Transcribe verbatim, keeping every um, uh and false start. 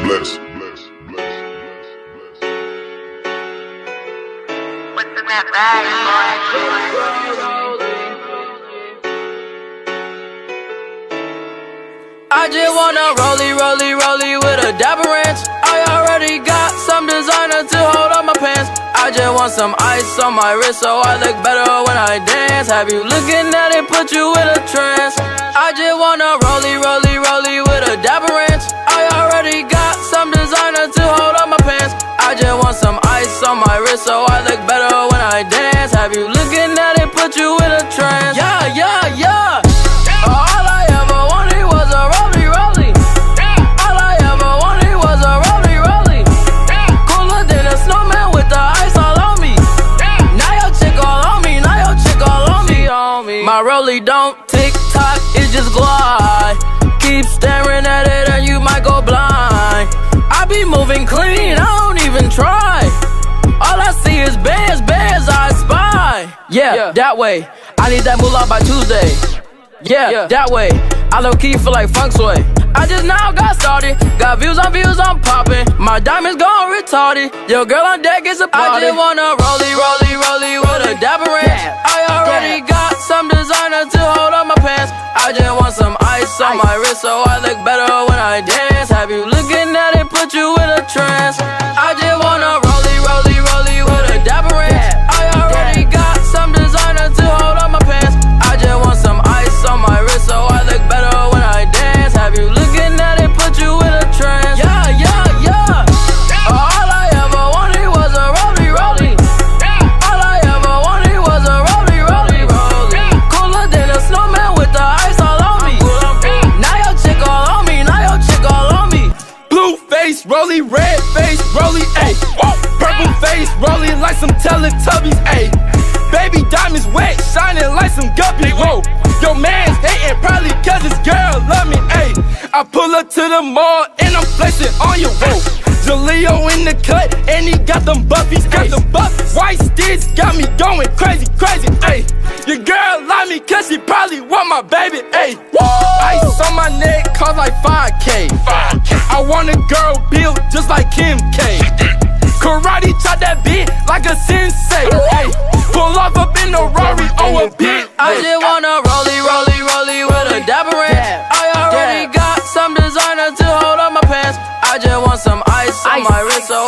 bless, bless, bless, bless. What's in that bag, boy? I just wanna rollie, rollie, rollie with a dapper ranch. I already got some designer to hold up my pants. I just want some ice on my wrist so I look better when I dance. Have you looking at it, put you in a trance. I just wanna rollie, rollie, rollie with a dapper ranch. I already got some designer to hold up my pants. I just want some ice on my wrist so I look better when I dance. Have you looking at it, put you in a trance. Yeah, yeah, yeah. All I ever wanted was a rollie, rollie. All I ever wanted was a rollie, rollie. Cooler than a snowman with the ice all on me. Now your chick all on me, now your chick all on me. My rollie don't tick tock, it just glide. Keep staring at it and you might go blind. I be moving clean, I don't even try. All I see is bands, bands I spy. Yeah, yeah, that way. I need that moolah by Tuesday. Yeah, yeah, that way. I low-key feel like funk sway. I just now got started. Got views on views, I'm popping. My diamonds gone retarded. Your girl on deck is a party. I just wanna rollie, rollie, rollie with a dapper ranch. I already got some designer to hold up my pants. I just want some ice on my wrist so I look better when I dance. Have you looking at it, put you in a trance. I just wanna rollie, rollie, rollie with a dapper ranch. I already got some designer to hold up my pants. I just want some ice on my wrist so I look better when I dance. Have you looking at it, put you in a trance. Yeah, yeah, yeah. All I ever wanted was a rollie, rollie. All I ever wanted was a rollie, rollie, rollie. Cooler than a snowman with the ice all on me. Now your chick all on me, now your chick all on me. Blue face, rollie, red face, rollie, ayy. Purple face, rolling like some Teletubbies, ayy. Baby diamonds wet, shining like some guppies, whoa. Your man's hating probably cause his girl love me, ayy. I pull up to the mall and I'm flexing on you, whoa. Jaleo in the cut and he got them buffies, got them buffies. White sticks got me going crazy, crazy, ayy. Your girl love me cause she probably want my baby, ayy. Ice on my neck cost like five K. I want a girl built just like Kim K. Karate chop that beat like a sensei, ayy. Pull off up in a Rari on a beat. I just wanna rollie, rollie, rollie with a dapper ranch. I already got some designer to hold up my pants. I just want some ice on my wrist so